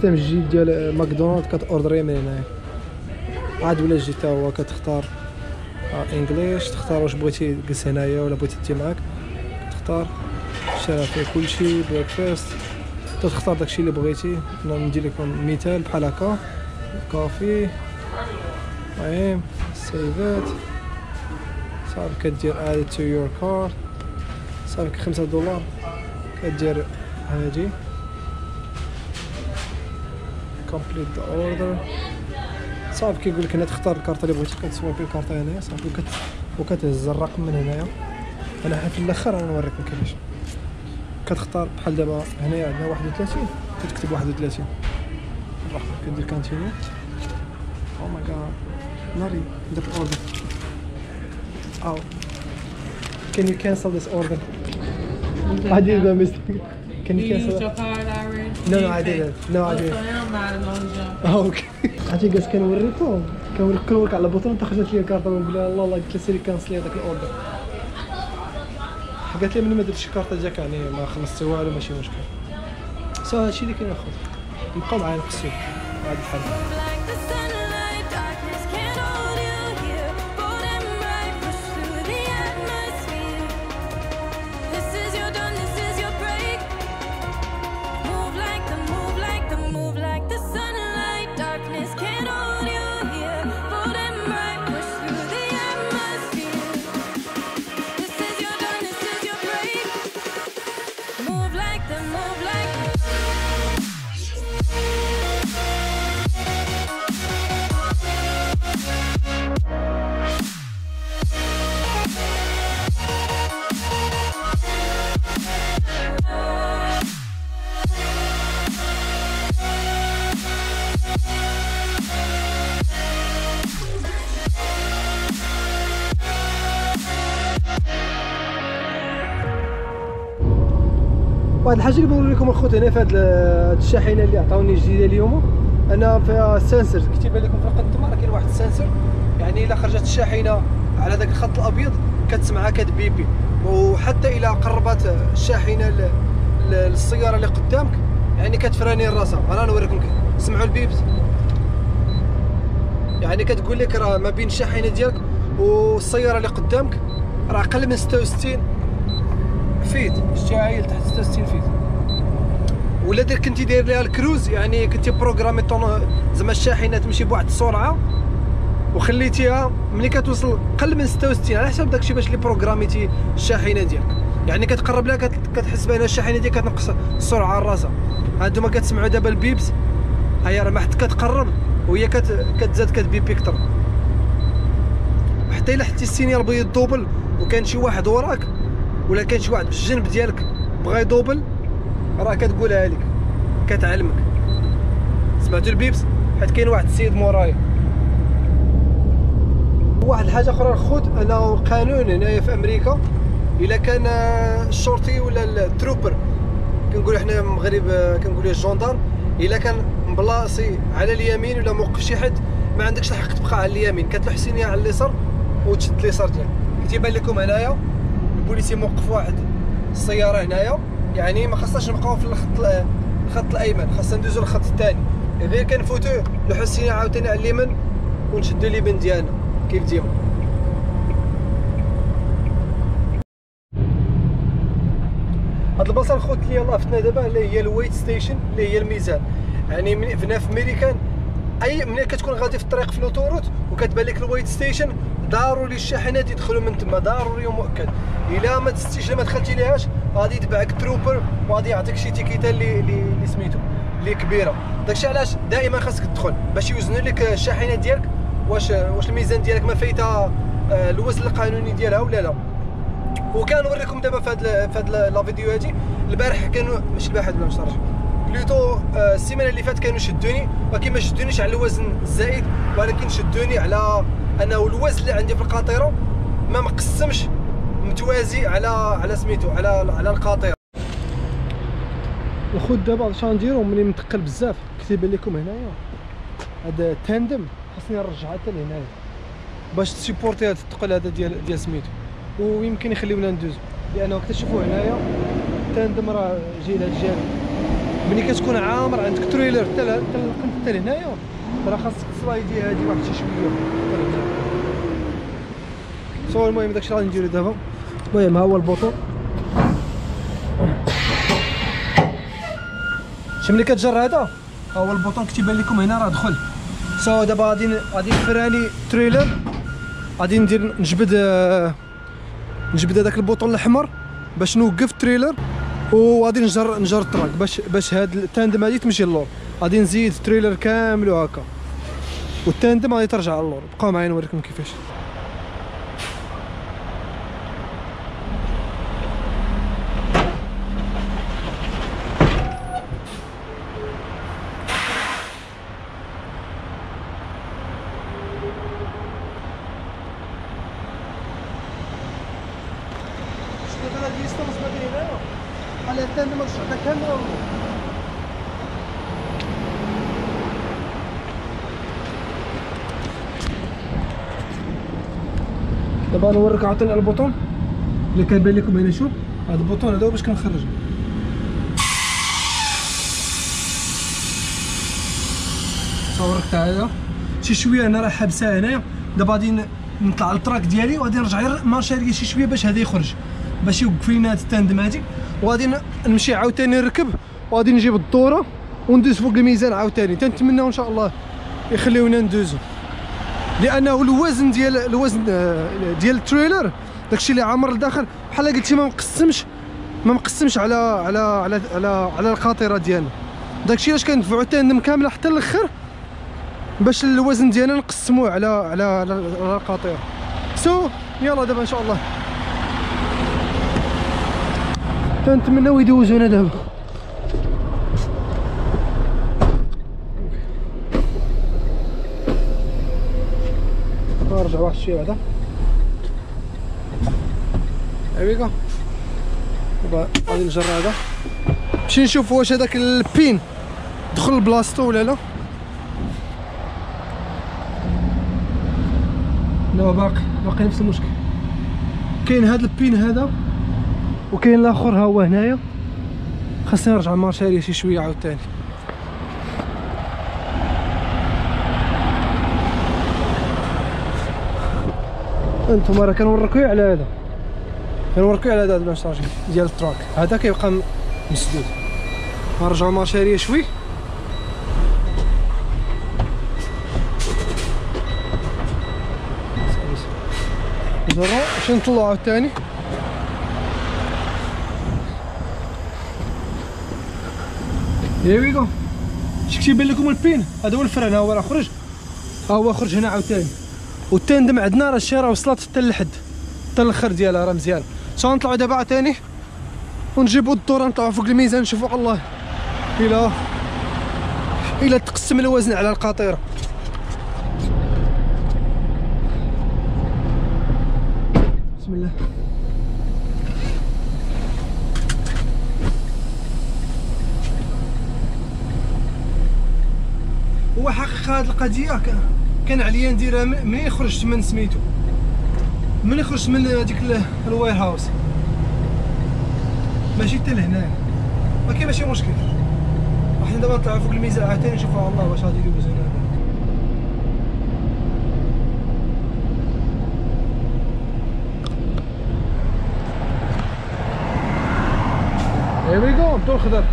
السيستم الجديد ديال ماكدونالد كتوردري من هنايا. عاد ولا جيت هو كتختار انجليش، تختار واش بغيتي تجلس هنايا ولا بغيتي تجي معاك، تختار شرا فيه كلشي بريكفاست، تختار داكشي اللي بغيتي. انا ندير لكم مثال بحال هكا، كافي المهم سيفات صافي كدير اد تو يور كارت صافي $5 كدير هادي كومبليت ذا اوردر صافي. كيقول لك هنا تختار الكارطه اللي بغيتي، كتسوابي الكارطه هنايا صافي وكتهز الرقم من هنايا. انا في الاخر انا نوريكم كيفاش كتختار. بحال دابا هنايا عندنا 31 كتكتب 31 الرقم كدير كونتينيو. او ماي جاد ناري درت اوردر. او can you cancel this order? I did the mistake. Can you cancel used it? your card already? No, I didn't. No, I didn't. I'm not a اوكي. عرفتي جالس كنوريكم كل ورك على بوطون حتى خرجت لي الكارطه ونقول لها الله قلت لها سيري كانسلي هذاك الاوردر. قالت لي ملي ما درتش الكارطه ديالك يعني ما خلصتي والو ماشي مشكل. هادشي اللي كاين اخويا. نبقاو معايا نقصيو هاد الحال. واحد الحاجه اللي بنقول لكم اخوتي هنا في هاد الشاحنه اللي عطاوني جديده اليوم، انا فيها سنسر كتب لكم في القد تما راه كاين واحد السنسر، يعني الا خرجت الشاحنه على داك الخط الابيض كتسمعها كتبيبي، وحتى الا قربت الشاحنه للسياره اللي قدامك يعني كتفراني راسها. انا نوريكم سمعوا البيبس، يعني كتقول لك راه ما بين الشاحنه ديالك والسياره اللي قدامك راه اقل من 66 فيت، شتي عايل تحت 66 فيت. ولا كنتي داير ليها الكروز، يعني كنتي بروغرامي زعما الشاحنه تمشي بواحد السرعه وخليتيها ملي كتوصل قل من 66 على حسب داكشي باش لي بروغراميتي الشاحنه ديالك، يعني كتقرب لها كتحس بان الشاحنه ديالك كتنقص السرعه على راسها. هانتوما كتسمعوا دابا البيبس، هيا راه ما حد كتقرب وهي كتزاد كتبيبي اكثر، حتى الا حتى السينيال بغى يدوبل وكان شي واحد وراك ولا كان شي واحد في الجنب ديالك بغى يدوبل راه كتقولها لك كتعلمك. سمعتوا البيبس؟ حيت كاين واحد السيد مورايا. واحد الحاجه اخرى الخوت، انه قانون هنايا في امريكا الا كان الشرطي ولا التروبر، كنقولوا حنا المغرب كنقولوا الجندار، الا كان مبلاصي على اليمين ولا موقف شي حد ما عندكش الحق تبقى على اليمين، كتلوح سينيا على اليسار وتشد اليسار ديالك. كيبان لكم هنايا البوليسي موقف واحد السياره هنايا، يعني ما خاصناش نبقاو في الخط الايمن، خاصنا ندوزو للخط الثاني. اذا كنفوتو لوحو السينيا عاوتاني على اليمين ونشدو اليمين ديالنا كيف ديما. هاد البلاصه الخوت اللي يلاه فتنا دابا اللي هي الويت ستيشن، اللي هي الميزان. يعني هنا في امريكان اي ملي كتكون غادي في الطريق في الاوتوروت وكتبان لك الويت ستيشن، ضروري الشاحنات يدخلوا من تما، ضروري ومؤكد. الا ما تستيش ما دخلتي ليهاش غادي يتبعك تروبر وغادي يعطيك شي تيكيته اللي سميتو اللي كبيره. داكشي علاش دائما خاصك تدخل باش يوزنوا لك الشاحنه ديالك واش الميزان ديالك ما فايتها الوزن القانوني ديالها ولا لا. وكنوريكم دابا في هاد لا فيديو هادي. البارح كانوا ماشي البارح ولا مش عارف بلوتو السيمانه اللي فاتت كانوا شدوني، ولكن ما شدونيش على الوزن الزائد، ولكن شدوني على انه الوزن اللي عندي في القاطره ما مقسمش متوازي على سميتو على القاطره. الخوت دابا اش غنديرو ملي متقل بزاف كتب لكم هنايا هذا التاندم، خاصني نرجعها حتى لهنايا باش تسيبورتي هذا الثقل هذا ديال سميتو، ويمكن يخليونا ندوزو، لانه كتشوفوا هنايا التاندم راه جاي لهاد الجانب ملي كتكون عامر عندك تريلر حتى لهنايا راه خاصك تسلايدي هادي واحد شي شويه حتى لهنا. صور المهم داكشي اللي غادي نديرو دابا. المهم ها هو البوطون، شي ملي كتجر هذا ها هو البوطون كتيبان لكم هنا راه دخل. سو دابا غادي نفراني تريلر، غادي ندير نجبد هذاك البوطون الاحمر باش نوقف التريلر، وغادي نجر التراك باش هاد التاندم هادي تمشي للور. غادي نزيد التريلر كامل وهكا، والتاندم غادي ترجع للور. بقاو معايا نوريكم كيفاش. على التاندم رجعتها كامله. دابا نوريك عاوتاني البوطون اللي كيبان لكم هنا. شوف هذا البوطون هذا هو باش كنخرج. صورك تاع هذا شي شويه انا راه حابسها هنايا. دابا غادي نطلع للتراك ديالي وغادي نرجع غير مارشاريه شي شويه باش هذا يخرج، باش يوقف لينا هاد التاندم هادي. وغادي نمشي عاوتاني نركب وغادي نجيب الدوره وندوز فوق الميزان عاوتاني. تنتمناو ان شاء الله يخليونا ندوزو، لانه الوزن ديال التريلر داكشي اللي عامر لداخل بحال قلتي ما مقسمش على القاطره ديالنا. داكشي علاش كندفعوا التاندم كامله حتى الاخر باش الوزن ديالنا نقسموه على القاطره. يلا دابا ان شاء الله كنتمناو يدوزونا دابا. نرجع واحد الشيء بعدا. هاهيكا دابا غادي نجر هذا نمشي نشوف واش هذاك البين دخل لبلاصتو ولا لا. لا باقي نفس المشكل. كاين هذا البين هذا وكاين الاخر ها هو هنايا. خاصني نرجع المارشاريه شي شويه عاوتاني. انتم راه كنوريكم على هذا، على هذا المارشاري ديال التراك هذا كيبقى مسدود. نرجعوا المارشاريه شوي. باش نطلعوا عاوتاني. هيا شتي يبان لكم البين هذا هو الفران. ها هو راه خرج، ها هو خرج هنا عاوتاني. والتاندم عندنا راه الشي راه وصلت حتى للحد حتى الاخر ديالها راه مزيان. نطلعوا دابا عاوتاني ونجيبوا الدوره نطلعوا فوق الميزان نشوفوا الله الا تقسم الوزن على القاطره. بسم الله. هو حقيقة هاد القضية كان عليا نديرها منين خرجت من سميتو، منين خرجت من هاديك الواير هاوس، ماشي حتى لهنايا. ما كاين ماشي مشكل. حنا دابا نطلعو فوق الميزان عاوتاني نشوفو الله واش غادي يدوز هنا. هيا نبداو الخضر.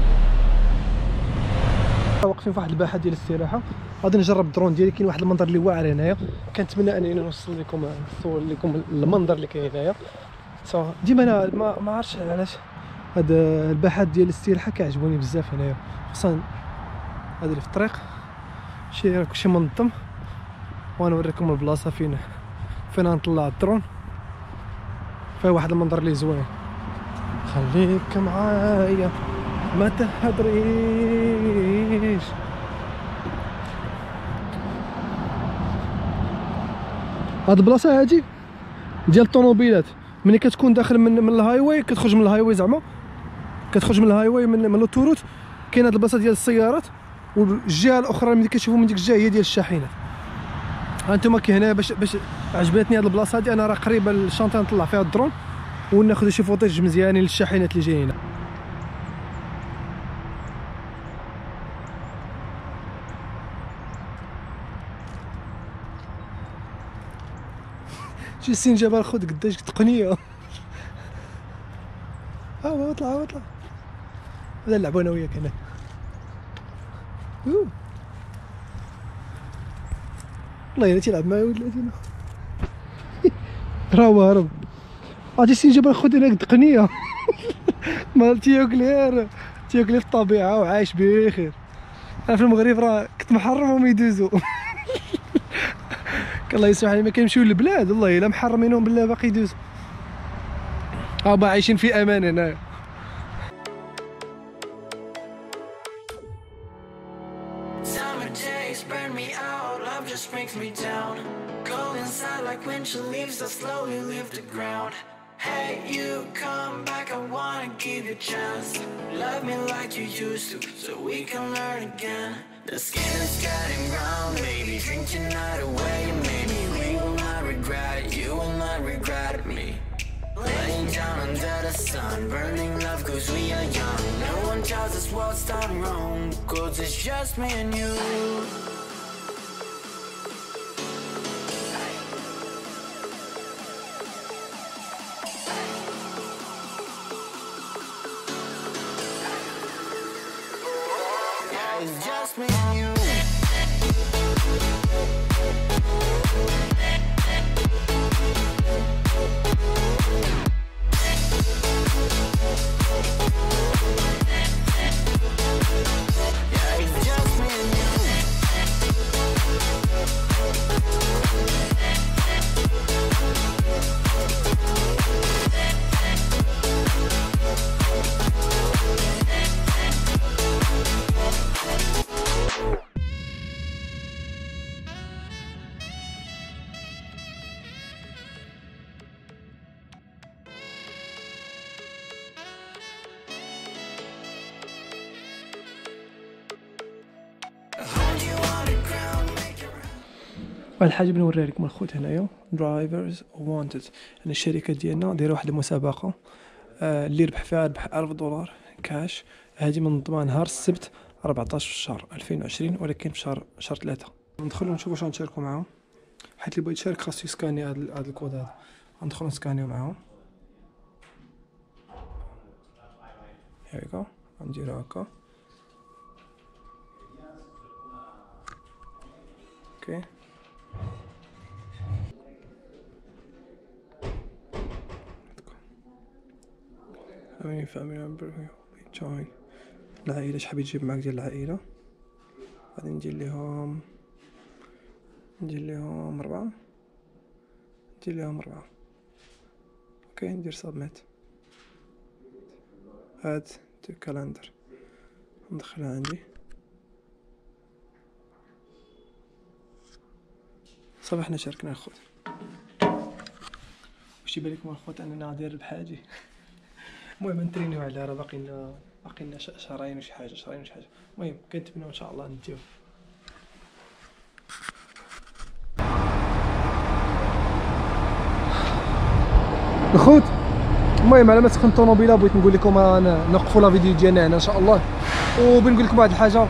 واقفين في واحد الباحه ديال الاستراحه. غادي نجرب الدرون ديالي. كاين واحد المنظر اللي واعر هنايا، كنتمنى انني نوصل لكم نصور لكم المنظر اللي كاين هنايا. ديما انا ما عرفتش علاش هاد الباحات ديال الاستراحه كيعجبوني بزاف هنايا، خصوصا هاد اللي في الطريق شي منظم. ونوريكم البلاصه فين نطلع الدرون. فيها واحد المنظر اللي زوين. خليك معايا ما تهدريش. هاد البلاصه هادي ديال الطوموبيلات ملي كتكون داخل من الهاي واي، كتخرج من الهاي واي زعما كتخرج من الهاي واي من لوتوروت. كاين هاد البلاصه ديال السيارات، والجهه الاخرى ملي كتشوفوا من ديك الجهه هي ديال الشاحنات. هانتوما كي هنا باش عجبتني هاد البلاصه هادي. انا راه قريبه للشانطه نطلع فيها الدرون وناخذ شي فوطيج مزيانين للشاحنات اللي جايين. جالسين جبل خود قداش تقنيه. ها اطلع هذا نلعبو انا وياك هنا. والله الا تيلعب معايا ولادنا. راهو هرب. جالسين جبل خود هناك تقنيه. مال تياكل في الطبيعه وعايش بخير. انا في المغرب راه كنت محرمهم يدوزو. الله يسمح لي ما كنمشيو للبلاد والله الا محرمينهم بالله باقي يدوزو. هما عايشين في امان هنا. Hey, you come back, I wanna give you a chance. Love me like you used to, so we can learn again. The skin is getting brown, baby, drink your night away. Maybe we will not regret it, you will not regret me. Laying down under the sun, burning love cause we are young. No one tells us what's done wrong, cause it's just me and you. It's just me and you. Yeah, it's just me and you. واحد الحاجه بنوريها لكم الخوت هنايا درايفرز وانتد. يعني الشركه ديالنا دايره واحد المسابقه اللي ربح فيها ربح $1000 كاش. هذه من ضمن نهار السبت 14 في الشهر 2020 ولكن في شهر 3. ندخلوا نشوفوا واش غنشاركوا معاهم. حيت اللي بغى يشارك خاصو يسكاني هذا الكود هذا. غندخلوا نسكانيو معاهم. هاكا غنديرو هكا. اوكي How family member join العائلة. شحال يجيب معاك ديال العائلة؟ غادي ندير ليهم 4. اوكي ندير سابميت. اد تو كالندر ندخلها عندي صافي. حنا شاركنا الخوت. واش يبان لكم الخوت اننا غادي نربح هادي؟ المهم نترينيو على راه باقي لنا شهرين وشي حاجه. المهم كنتمنوا ان شاء الله نديو. الخوت المهم على ما سخنت الطوموبيله بغيت نقول لكم انا نوقفوا لا فيديو ديالنا هنا ان شاء الله. وبنقول لكم واحد الحاجه،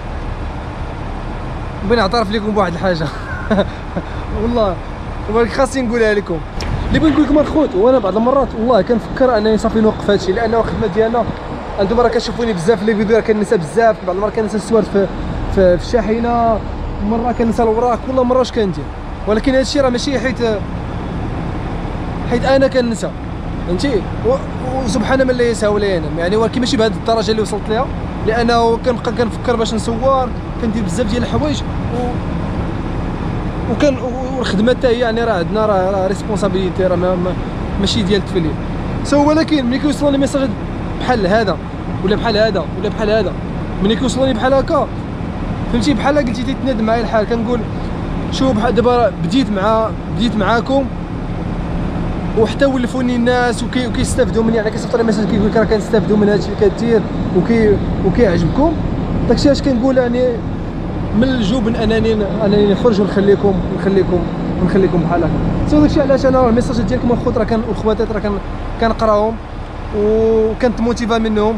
بنعترف لكم بواحد الحاجه. والله ولكن خاصني نقولها لكم. اللي بغيت نقول لكم الخوت، وانا بعض المرات والله كنفكر انني صافي نوقف هادشي، لانه الخدمه ديالنا انتم راه كتشوفوني بزاف في لي فيديو، راه كنسى بزاف. بعض المرات كنسى السوارت في الشاحنه، مره كنسى الوراق، كل مره واش كندير. ولكن هادشي راه ماشي حيت انا كنسى، فهمتي. وسبحان من لا يسهو ولا ينام يعني. ولكن ماشي بهذه الدرجه اللي وصلت ليها، لانه كنبقى كنفكر باش نصور، كندير بزاف ديال الحوايج والخدمه حتى هي يعني راه عندنا راه ريسبونسابيلتي، راه ماشي ديال التفليل. ولكن ملي كيوصلوني ميساج بحال هذا ولا بحال هذا ولا بحال هذا، ملي كيوصلوني بحال هكا فهمتي، بحال قلتي تيتنادم معايا الحال. كنقول شوف بحال دابا بديت معاكم وحتى ولفوني الناس وكيستافدوا مني. يعني كيصيفط لي ميساج كيقول لك راه كنستافدوا من هادشي اللي كدير وكيعجبكم. داكشي اش كنقول يعني من الجبن انني نخرج ونخليكم بحال هكا. داكشي علاش انا الميساجات ديالكم الخوت راه والخواتات راه كنقراهم وكنت موتيفا منهم.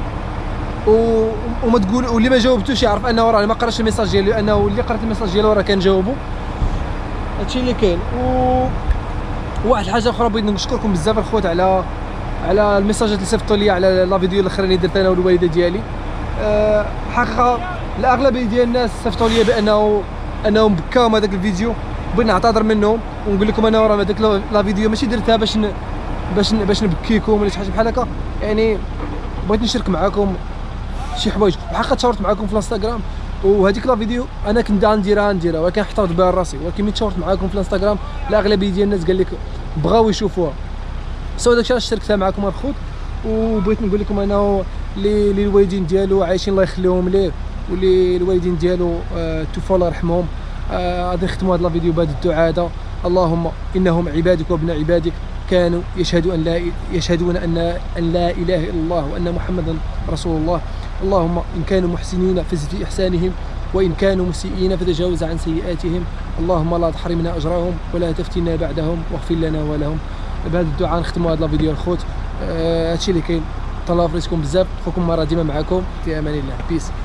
وما تقول واللي ما جاوبتوش يعرف انه راه ما قراش الميساج ديالي، لانه اللي قرات الميساج ديالو راه كنجاوبو. هادشي اللي كاين. وواحد الحاجه اخرى بغيت نشكركم بزاف الخوت على الميساجات اللي صيفطوا لي على لا فيديو الاخرين اللي درت انا والوالده ديالي. حقيقه الاغلبيه ديال الناس صيفطوا لي انهم بكاو هذاك الفيديو. بغيت نعتذر منهم ونقول لكم انا راه هذاك لا فيديو ماشي درتها باش نبكيكم ولا شي حاجه بحال هكا، يعني بغيت نشارك معكم شي حوايج. وحقا تشاورت معكم في الانستغرام، وهذيك لا فيديو انا كنت نديرها ولكن احتفظت بها لراسي. ولكن ملي تشاورت معكم في الانستغرام الاغلبيه ديال الناس قال لك بغاو يشوفوها، سو داكشي علاش شاركتها معكم الخوت. وبغيت نقول لكم انه اللي الوالدين ديالو عايشين الله يخليهم ليه، واللي الوالدين ديالو توفوا الله يرحمهم، غادي نختموا هذا الفيديو بهذا الدعاء هذا: اللهم انهم عبادك وابناء عبادك كانوا يشهدون ان لا اله الا الله وان محمدا رسول الله. اللهم ان كانوا محسنين فزد في احسانهم، وان كانوا مسيئين فتجاوز عن سيئاتهم. اللهم لا تحرمنا اجرهم ولا تفتنا بعدهم واغفر لنا ولهم. بهذا الدعاء نختموا هذا الفيديو الخوت. هادشي اللي كاين. تهلاو في راسكم بزاف. اخوكم مرة ديما معكم، في امان الله. بيس.